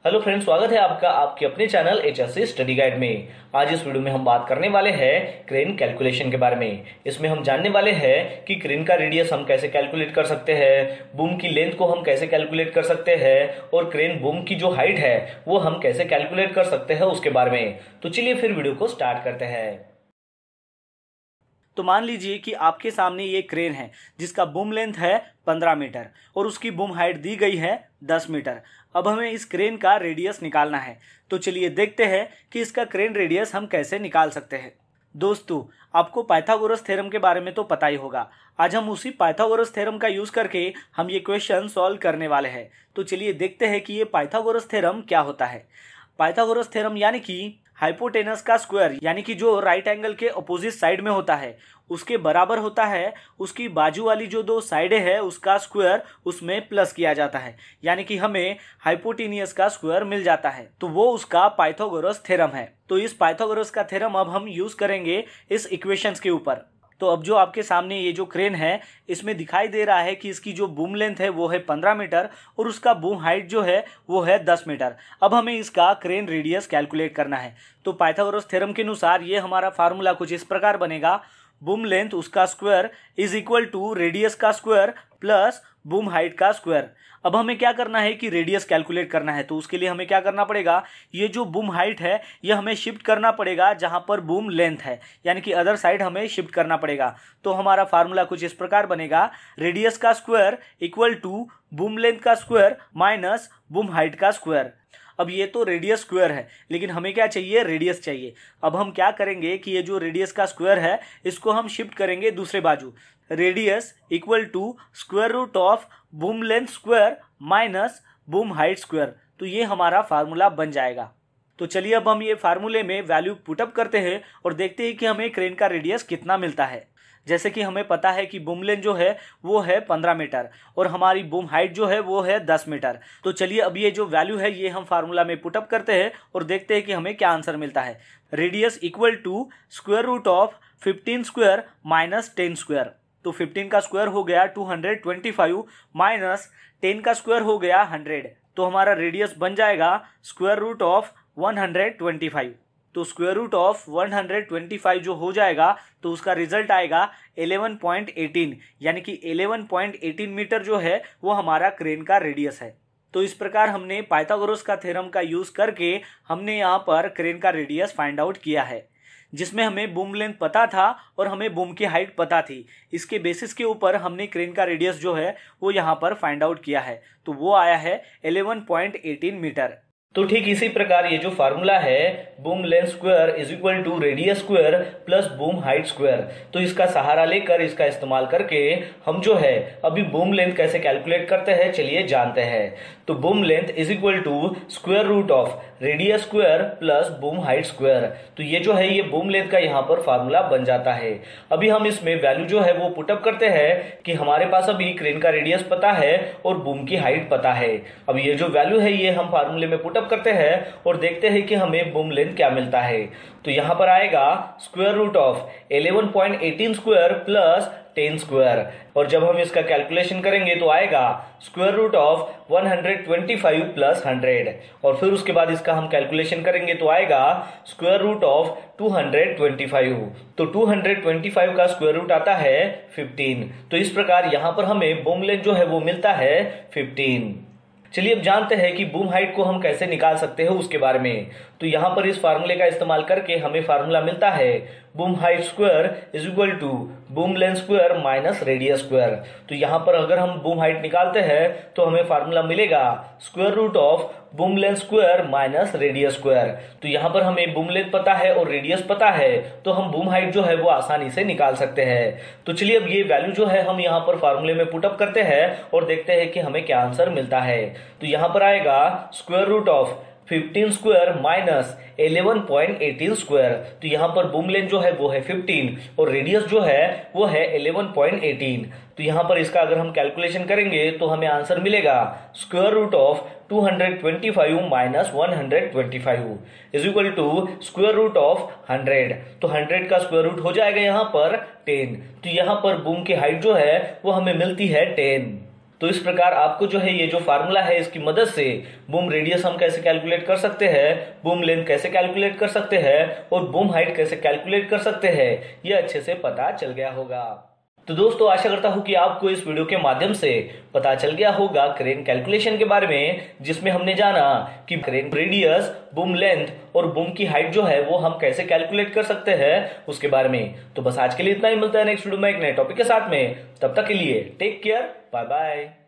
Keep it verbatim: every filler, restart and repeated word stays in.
Hello friends, स्वागत है आपका आपके अपने channel H S C study guide में। आज इस वीडियो में हम बात करने वाले हैं क्रेन कैलकुलेशन के बारे में। इसमें हम जानने वाले हैं कि क्रेन का रेडियस हम कैसे कैलकुलेट कर सकते हैं, बूम की लेंथ को हम कैसे कैलकुलेट कर सकते हैं और क्रेन बूम की जो हाइट है वो हम कैसे कैलकुलेट कर सकते हैं उसके बारे में। तो चलिए फिर वीडियो को स्टार्ट करते हैं। तो मान लीजिए कि आपके सामने ये क्रेन है जिसका बूम लेंथ है पंद्रह मीटर और उसकी बूम हाइट दी गई है दस मीटर। अब हमें इस क्रेन का रेडियस निकालना है। तो चलिए देखते हैं कि इसका क्रेन रेडियस हम कैसे निकाल सकते हैं। दोस्तों, आपको पाइथागोरस थ्योरम के बारे में तो पता ही होगा। आज हम उसी पाइथागोरस थ्योरम का यूज करके हम ये क्वेश्चन सॉल्व करने वाले हैं। तो चलिए देखते हैं कि ये पाइथागोरस थ्योरम क्या होता है। पाइथागोरस थ्योरम यानी कि हाइपोटेनस का स्क्वायर, यानी कि जो राइट एंगल के अपोजिट साइड में होता है उसके बराबर होता है उसकी बाजू वाली जो दो साइडें हैं उसका स्क्वायर उसमें प्लस किया जाता है, यानी कि हमें हाइपोटेनियस का स्क्वायर मिल जाता है। तो वो उसका पाइथागोरस थ्योरम है। तो इस पाइथागोरस का थ्योरम अब हम यूज करेंगे इस इक्वेशंस के ऊपर। तो अब जो आपके सामने ये जो क्रेन है इसमें दिखाई दे रहा है कि इसकी जो बूम लेंथ है वो है पंद्रह मीटर और उसका बूम हाइट जो है वो है दस मीटर। अब हमें इसका क्रेन रेडियस कैलकुलेट करना है। तो पाइथागोरस थ्योरम के अनुसार ये हमारा फार्मूला कुछ इस प्रकार बनेगा। बूम लेंथ उसका square is equal to radius का स्क्वायर प्लस बूम हाइट का स्क्वायर। अब हमें क्या करना है कि रेडियस कैलकुलेट करना है। तो उसके लिए हमें क्या करना पड़ेगा, ये जो बूम हाइट है ये हमें शिफ्ट करना पड़ेगा जहां पर बूम लेंथ है, यानी कि अदर साइड हमें शिफ्ट करना पड़ेगा। तो हमारा फार्मूला कुछ इस प्रकार बनेगा। रेडियस का square equal to boom length का स्क्वायर माइनस बूम हाइट का स्क्वायर। अब ये तो रेडियस स्क्वायर है, लेकिन हमें क्या चाहिए, रेडियस चाहिए। अब हम क्या करेंगे कि ये जो रेडियस का स्क्वायर है इसको हम शिफ्ट करेंगे दूसरे बाजू। Radius equal to square root of boom length square minus boom height square. तो ये हमारा फार्मूला बन जाएगा। तो चलिए अब हम ये फार्मूले में वैल्यू पुटअप करते हैं और देखते हैं कि हमें क्रेन का रेडियस कितना मिलता है। जैसे कि हमें पता है कि बूम लेंथ जो है वो है पंद्रह मीटर और हमारी बूम हाइट जो है वो है दस मीटर। तो चलिए अब ये जो वैल्यू है ये हम फार्मूला में पुटअप करते हैं और देखते हैं कि हमें क्या आंसर मिलता है। Radius equal to square root of fifteen square minus ten square. तो फिफ्टीन का स्क्वायर हो गया two hundred twenty five minus ten का स्क्वायर हो गया हंड्रेड। तो हमारा रेडियस बन जाएगा square root of one hundred twenty five. तो square root of one hundred twenty five जो हो जाएगा तो उसका रिजल्ट आएगा इलेवन पॉइंट एटीन, यानी कि इलेवन पॉइंट एटीन मीटर जो है वो हमारा क्रेन का रेडियस है। तो इस प्रकार हमने पाइथागोरस का थ्योरम का यूज करके हमने यहाँ पर क्रेन का रेडियस फाइंड आउट किया है, जिसमें हमें बूम लेंथ पता था और हमें बूम की हाइट पता थी। इसके बेसिस के ऊपर हमने क्रेन का रेडियस जो है वो यहाँ पर फाइंड आउट किया है। तो वो आया है इलेवन पॉइंट एटीन मीटर। तो ठीक इसी प्रकार ये जो फार्मूला है boom length square is equal to radius square plus boom height square, तो इसका सहारा लेकर इसका इस्तेमाल करके हम जो है अभी बूम लेंथ कैसे कैलकुलेट करते हैं चलिए जानते हैं। तो boom length is equal to square root of radius square plus boom height square. तो ये जो है ये बूम लेंथ का यहाँ पर फार्मूला बन जाता है। अभी हम इसमें वैल्यू जो है वो पुटअप करते हैं कि हमारे पास अभी क्रेन का रेडियस पता है और बूम की हाइट पता है। अब ये जो वैल्यू है ये हम फार्मूले में पुटअप करते हैं और देखते हैं कि हमें बूम लेंथ क्या मिलता है। तो यहाँ पर आएगा square root of eleven point eighteen square plus ten square, और जब हम इसका कैलकुलेशन करेंगे तो आएगा square root of one hundred twenty five plus hundred, और फिर उसके बाद इसका हम कैलकुलेशन करेंगे तो आएगा square root of two hundred twenty five. तो टू हंड्रेड ट्वेंटी फाइव का स्क्वायर रूट आता है फिफ्टीन। तो इस प्रकार यहाँ पर हमें बूम लेंथ जो है वो मिलता है फिफ्टीन। चलिए अब जानते हैं कि बूम हाइट को हम कैसे निकाल सकते हैं उसके बारे में। तो यहाँ पर इस फार्मूले का इस्तेमाल करके हमें फार्मूला मिलता है boom height square is equal to boom length square minus radius square. तो यहाँ पर अगर हम बूम हाइट निकालते हैं तो हमें फार्मूला मिलेगा square root of boom length square minus radius square. तो यहाँ पर हमें बूम लेंथ पता है और रेडियस पता है तो हम बूम हाइट जो है वो आसानी से निकाल सकते हैं। तो चलिए अब ये वैल्यू जो है हम यहाँ पर फार्मूले में पुटअप करते हैं और देखते हैं कि हमें क्या आंसर मिलता है। तो यहाँ पर आएगा square root of fifteen square minus eleven point eighteen square. तो यहाँ पर बूम लेंथ जो है वो है फिफ्टीन और रेडियस जो है वो है इलेवन पॉइंट एटीन। तो यहाँ पर इसका अगर हम कैलकुलेशन करेंगे तो हमें आंसर मिलेगा square root of two hundred twenty five minus one hundred twenty five is equal to square root of hundred. तो हंड्रेड का स्क्वायर रूट हो जाएगा यहाँ पर टेन। तो यहाँ पर बूम की हाइट जो है वो हमें मिलती है टेन। तो इस प्रकार आपको जो है ये जो फार्मूला है इसकी मदद से बूम रेडियस हम कैसे कैलकुलेट कर सकते हैं, बूम लेंथ कैसे कैलकुलेट कर सकते हैं और बूम हाइट कैसे कैलकुलेट कर सकते हैं, ये अच्छे से पता चल गया होगा। तो दोस्तों आशा करता हूं कि आपको इस वीडियो के माध्यम से पता चल गया होगा क्रेन कैलकुलेशन के बारे में, जिसमें हमने जाना कि क्रेन रेडियस, बूम लेंथ और बूम की हाइट जो है वो हम कैसे कैलकुलेट कर सकते हैं उसके बारे में। तो बस आज के लिए इतना ही, मिलता है नेक्स्ट वीडियो में एक नए टॉपिक के साथ में। तब तक के लिए टेक केयर, बाय बाय।